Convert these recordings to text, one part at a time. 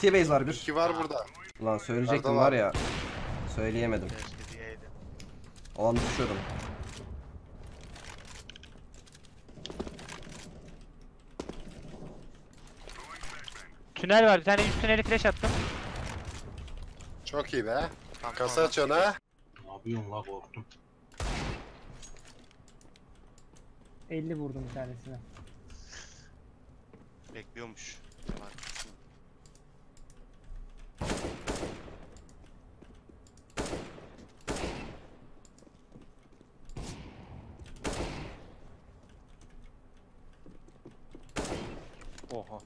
T-base var bir. 2 var burada. Ulan söyleyecektim Nerede var var? ya. Söyleyemedim. O an düşüyordum. Tünel var. Bir tane üst tüneli flash attım. Çok iyi be. Kasa açıyorsun ha. Ne yapıyorsun la, korktum. 50 vurdum bir tanesine. Bekliyormuş. Oha.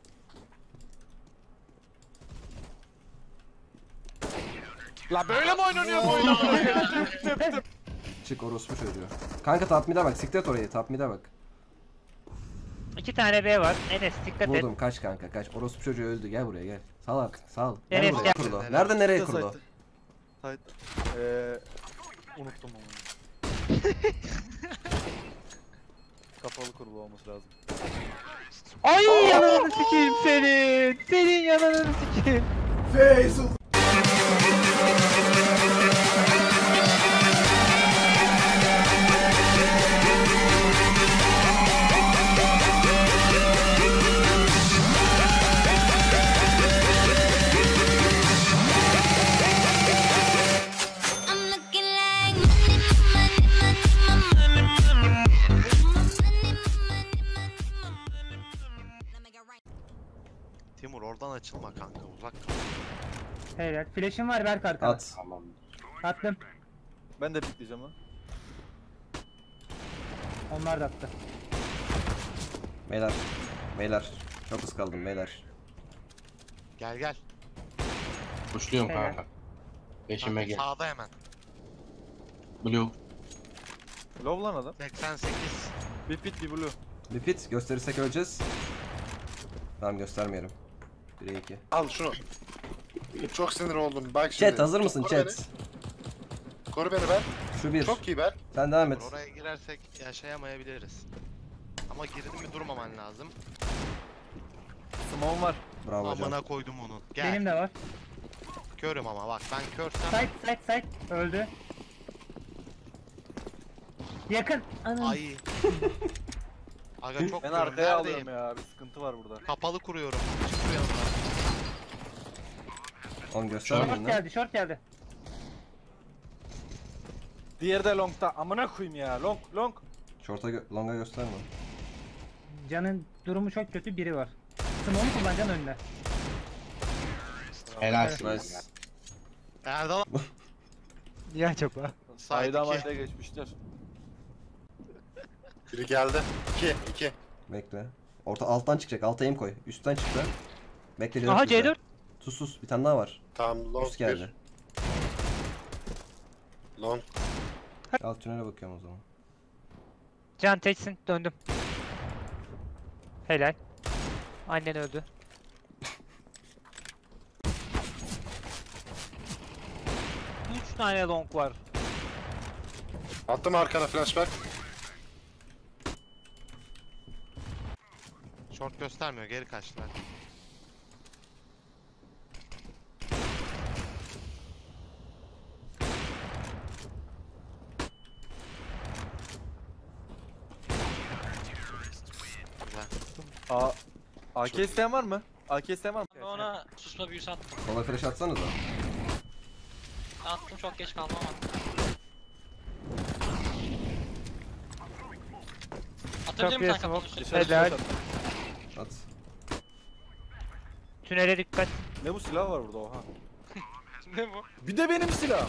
La böyle mi oynanıyor bu oyun? Çık orospu çocuğu. Kanka top mid'e bak. Siktir et orayı. Top mid'e bak. 2 tane B var. Enes dikkat et. Vurdum. Kaç kanka kaç. Orospu çocuğu öldü. Gel buraya gel. Salak. Sal. Gel Enes, buraya gel. kurdu. Nerede nereye kurdu? Unuttum onu. Kapalı kurulu olması lazım. Ay yanını sikeyim senin. Senin yanını sikeyim. I'm looking like money. Timur oradan açılma kanka, uzak kal. Helal. Flash'im var, ver kartını. At. Tamam. Attım. Ben de bitleyeceğim ha. Onlar da attı. Beyler. Beyler. Çok ıskaldım beyler. Gel gel. Kuşluyorum Helal. kanka. Peşime gel. Sağda hemen. Blue. Low lan adam. 88. Bir pit bir blue. Bir pit gösterirsek öleceğiz. Tamam göstermiyorum. 1'e 2. Al şunu. Çok sinir oldum. Bak şimdi. Chat hazır mısın Koru chat? beni. Koru beni ben. Şu bir. Çok iyi ben. Sen devam et. Oraya girersek yaşayamayabiliriz. Ama girdim mi durmaman lazım. Smoke var. Bravo hocam. Amına koydum onu. Gel. Benim de var. Körüm ama bak, ben körsem. Side. Öldü. Yakın. Anam. Ay. Aga çok Ben körüm. arkaya Neredeyim? alıyorum ya. Bir sıkıntı var burada. Kapalı kuruyorum. Çıkıyor yanına. Oğlum göstermeyin Short lan. geldi, short geldi. Diğeri de long'ta. Amına koyayım ya. Long. Short'a long'a gösterme. Can'ın durumu çok kötü, biri var. Smoke'u kullanacaksın önüne. Helalsin. Nice. Erdal. Niye acaba? Sayda Side 2. maçta geçmişler. Biri geldi. 2. Bekle. Orta alttan çıkacak. Alta aim koy. Üstten çıktı. Bekle. Aha bizde. C4. Sus. Bir tane daha var. Tamam long Üst geldi. bir. Long. Alt tünele bakıyorum o zaman. Can teksin, döndüm. Helal. Annen öldü. Üç tane long var. Attım arkana flashback. Short göstermiyor, geri kaçtılar. Güzel. AK isteyen var mı? AK isteyen var mı? Ona susma büyüsü attım. Sola flash atsanıza. Attım, çok geç kaldım ama. Atabilir Çok misin iyi kafanı smoke. üstüne? Helal. At. Tünele dikkat. Ne bu silah var burada oha. Ne bu? Bir de benim silah.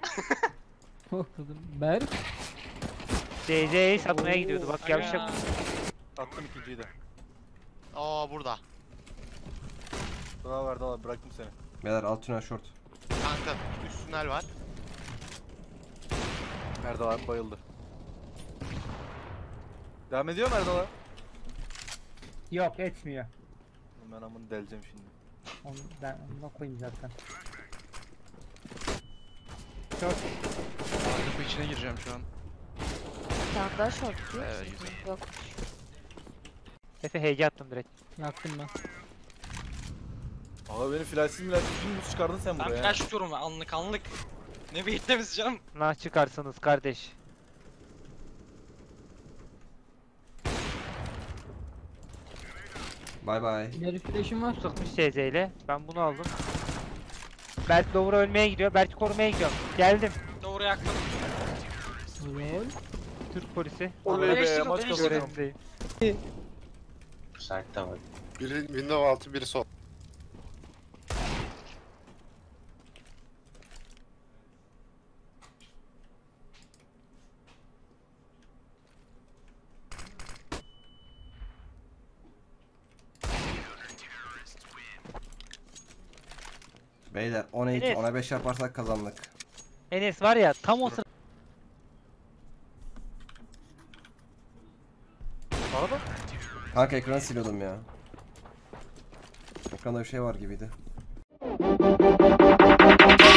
Berk. CZ'yi satmaya gidiyordu bak Aga. yavşak. Attım ikinciyi de. Aa burada. Bravo Erdal, bıraktım seni. Beyler alt tünel short. Kanka üst tünel var. Erdal abi bayıldı. Devam ediyor mu Erdal abi? Yok, etmiyor. Ben amını deleceğim şimdi. Onu ben ona koyayım zaten. Short. Kapı içine gireceğim şu an. Sen daha short diyor. Yok. Efe HG attım direkt. Yaktım ben. Abi beni flashsiz dümdüz çıkardın sen Ben buraya. flash tutuyorum anlık anlık. Ne beklemiz canım. Nah çıkarsınız kardeş. Bay bay. İleri flash'im var. Sıkmış CZ ile. Ben bunu aldım. Berk Lower'a ölmeye gidiyor. Berk'i korumaya gidiyorum. Geldim. Doğru yaktım. Türk polisi. Oley be Eleştirdim, maç eleştirdim. kazandım. Görevindeyim. Site'de var. Biri window altı, biri sol. Beyler 10'a 2, Evet. 10'a 5 yaparsak kazandık. Enes var ya tam o sırada. Bana bak. Kanka ekranı siliyordum ya. Ekranda bir şey var gibiydi.